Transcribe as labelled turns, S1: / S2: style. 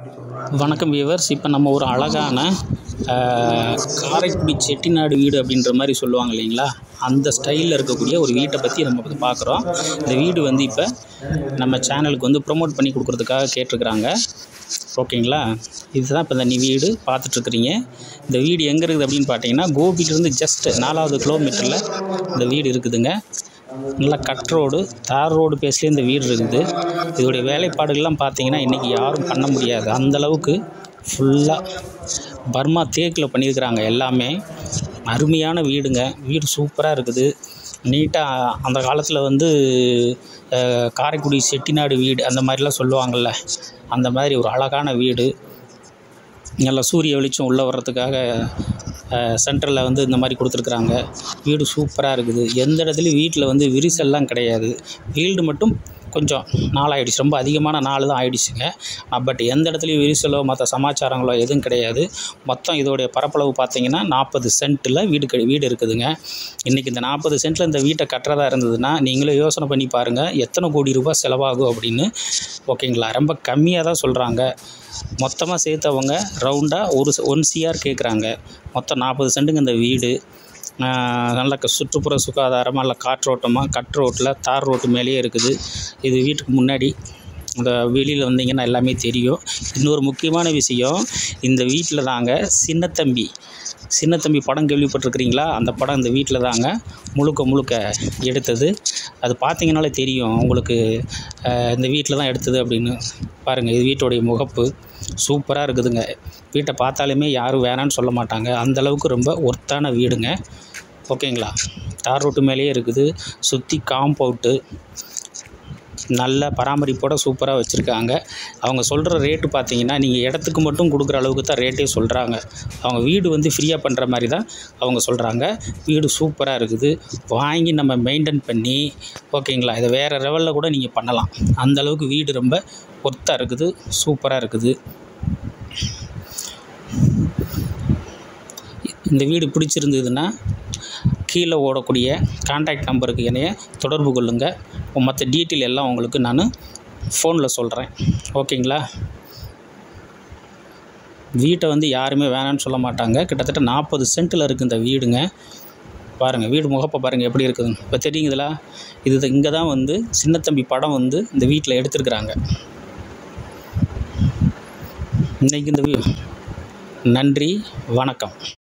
S1: வணக்கம் வியூவர்ஸ். இப்போ நம்ம ஒரு அழகான காரைக்குடி செட்டிநாடு வீடு அப்படின்ற மாதிரி சொல்லுவாங்க இல்லைங்களா, அந்த ஸ்டைலில் இருக்கக்கூடிய ஒரு வீட்டை பற்றி நம்ம இப்போ பார்க்குறோம். இந்த வீடு வந்து இப்போ நம்ம சேனலுக்கு வந்து ப்ரொமோட் பண்ணி கொடுக்குறதுக்காக கேட்டிருக்கிறாங்க. ஓகேங்களா, இதுதான் இப்போ இந்த வீடு பார்த்துட்ருக்குறீங்க. இந்த வீடு எங்கே இருக்குது அப்படின்னு பார்த்தீங்கன்னா, கோபியிலேருந்து ஜஸ்ட் 4வது கிலோமீட்டரில் இந்த வீடு இருக்குதுங்க. நல்லா கட் ரோடு, தார் ரோடு பேஸ்லேயே இந்த வீடு இருக்குது. இதோடைய வேலைப்பாடுகள்லாம் பார்த்தீங்கன்னா இன்றைக்கி யாரும் பண்ண முடியாது. அந்தளவுக்கு ஃபுல்லாக பர்மா தேக்கில் பண்ணியிருக்கிறாங்க. எல்லாமே அருமையான வீடுங்க. வீடு சூப்பராக இருக்குது. நீட்டாக அந்த காலத்தில் வந்து காரைக்குடி செட்டிநாடு வீடு அந்த மாதிரிலாம் சொல்லுவாங்கள்ல, அந்த மாதிரி ஒரு அழகான வீடு. நல்லா சூரிய வெளிச்சம் உள்ளே வர்றதுக்காக சென்டரில் வந்து இந்த மாதிரி கொடுத்துருக்குறாங்க. வீடு சூப்பராக இருக்குது. எந்த இடத்துலையும் வீட்டில் வந்து விரிசல்லாம் கிடையாது. வீடு மட்டும் கொஞ்சம் நாளாகிடுச்சு, ரொம்ப அதிகமான நாள் தான் ஆகிடுச்சுங்க. பட் எந்த இடத்துலையும் விரிசலோ மற்ற சமாச்சாரங்களோ எதுவும் கிடையாது. மொத்தம் இதோடைய பரப்பளவு பார்த்திங்கன்னா 40 சென்ட்டில் வீடு இருக்குதுங்க. இன்றைக்கி இந்த 40 சென்ட்டில் இந்த வீட்டை கட்டுறதா இருந்ததுன்னா நீங்களே யோசனை பண்ணி பாருங்கள் எத்தனை கோடி ரூபாய் செலவாகும் அப்படின்னு. ஓகேங்களா, ரொம்ப கம்மியாக தான் சொல்கிறாங்க. மொத்தமாக சேர்த்தவங்க ரவுண்டாக 1 CR கேட்குறாங்க. மொத்தம் 40 சென்ட்டுங்க இந்த வீடு. நல்ல சுற்றுப்புற சுகாதாரமாக நல்ல காற்றோட்டமாக கட் ரோட்டில் தார் ரோட்டு மேலேயே இருக்குது. இது வீட்டுக்கு முன்னாடி இந்த வெளியில் வந்தீங்கன்னா எல்லாமே தெரியும். இன்னொரு முக்கியமான விஷயம், இந்த வீட்டில் தாங்க சின்னத்தம்பி படம் கேள்விப்பட்டிருக்கிறீங்களா? அந்த படம் இந்த வீட்டில் தாங்க முழுக்க எடுத்தது. அது பார்த்தீங்கனாலே தெரியும் உங்களுக்கு இந்த வீட்டில் தான் எடுத்தது அப்படின்னு. பாருங்கள், இது வீட்டோடைய முகப்பு சூப்பராக இருக்குதுங்க. வீட்டை பார்த்தாலுமே யாரும் வேணான்னு சொல்ல மாட்டாங்க. அந்தளவுக்கு ரொம்ப ஒர்த்தான வீடுங்க. ஓகேங்களா, தார் ரோட்டு மேலேயே இருக்குது. சுற்றி காம்பவுண்டு நல்ல பராமரிப்போடு சூப்பராக வச்சுருக்காங்க. அவங்க சொல்கிற ரேட்டு பார்த்தீங்கன்னா நீங்கள் இடத்துக்கு மட்டும் கொடுக்குற அளவுக்கு தான் ரேட்டே சொல்கிறாங்க. அவங்க வீடு வந்து ஃப்ரீயாக பண்ணுற மாதிரி தான் அவங்க சொல்கிறாங்க. வீடு சூப்பராக இருக்குது. வாங்கி நம்ம மெயின்டைன் பண்ணி ஓகேங்களா, இதை வேறு லெவலில் கூட நீங்கள் பண்ணலாம். அந்தளவுக்கு வீடு ரொம்ப ஒர்த்தாக இருக்குது, சூப்பராக இருக்குது. இந்த வீடு பிடிச்சிருந்ததுன்னா கீழே ஓடக்கூடிய கான்டாக்ட் நம்பருக்கு என்னைய தொடர்பு கொள்ளுங்கள். மற்ற டீட்டெயில் எல்லாம் உங்களுக்கு நான் ஃபோனில் சொல்கிறேன். ஓகேங்களா, வீட்டை வந்து யாருமே வேணான்னு சொல்ல மாட்டாங்க. கிட்டத்தட்ட 40 சென்ட்டில் இருக்குது இந்த வீடுங்க. பாருங்கள், வீடு முகப்பை பாருங்கள் எப்படி இருக்குதுங்க. இப்போ தெரியுங்களா, இது இங்கே தான் வந்து சின்னத்தம்பி படம் வந்து இந்த வீட்டில் எடுத்துருக்குறாங்க. இன்றைக்கி இந்த நன்றி, வணக்கம்.